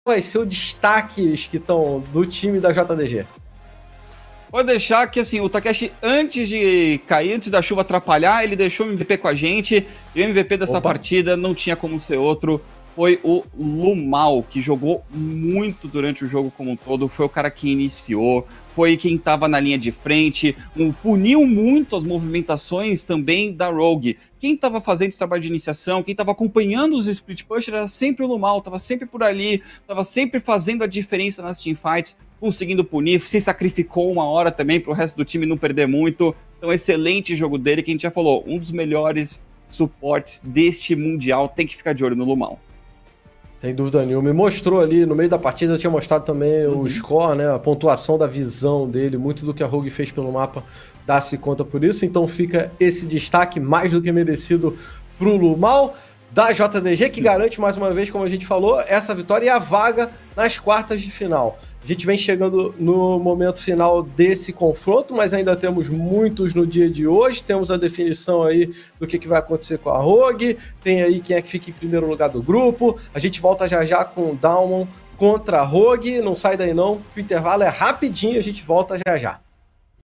vai ser o destaque que estão do time da JDG? Pode deixar que, assim, o Takeshi, antes de cair, antes da chuva atrapalhar, ele deixou o MVP com a gente. E o MVP dessa partida não tinha como ser outro. Foi o Lumal, que jogou muito durante o jogo como um todo. Foi o cara que iniciou, foi quem estava na linha de frente, puniu muito as movimentações também da Rogue. Quem estava fazendo esse trabalho de iniciação, quem estava acompanhando os split push era sempre o Lumal, estava sempre por ali, estava sempre fazendo a diferença nas teamfights, conseguindo punir, se sacrificou uma hora também para o resto do time não perder muito. Então, excelente jogo dele, que a gente já falou, um dos melhores suportes deste Mundial, tem que ficar de olho no Lumal. Sem dúvida nenhuma. Me mostrou ali, no meio da partida, tinha mostrado também o score, né? A pontuação da visão dele, muito do que a Rogue fez pelo mapa, dá-se conta por isso. Então fica esse destaque mais do que merecido pro Lumal, da JDG, que garante mais uma vez, como a gente falou, essa vitória e a vaga nas quartas de final. A gente vem chegando no momento final desse confronto, mas ainda temos muitos no dia de hoje. Temos a definição aí do que vai acontecer com a Rogue, tem aí quem é que fica em primeiro lugar do grupo. A gente volta já já com o Daumon contra a Rogue. Não sai daí não, o intervalo é rapidinho, a gente volta já já.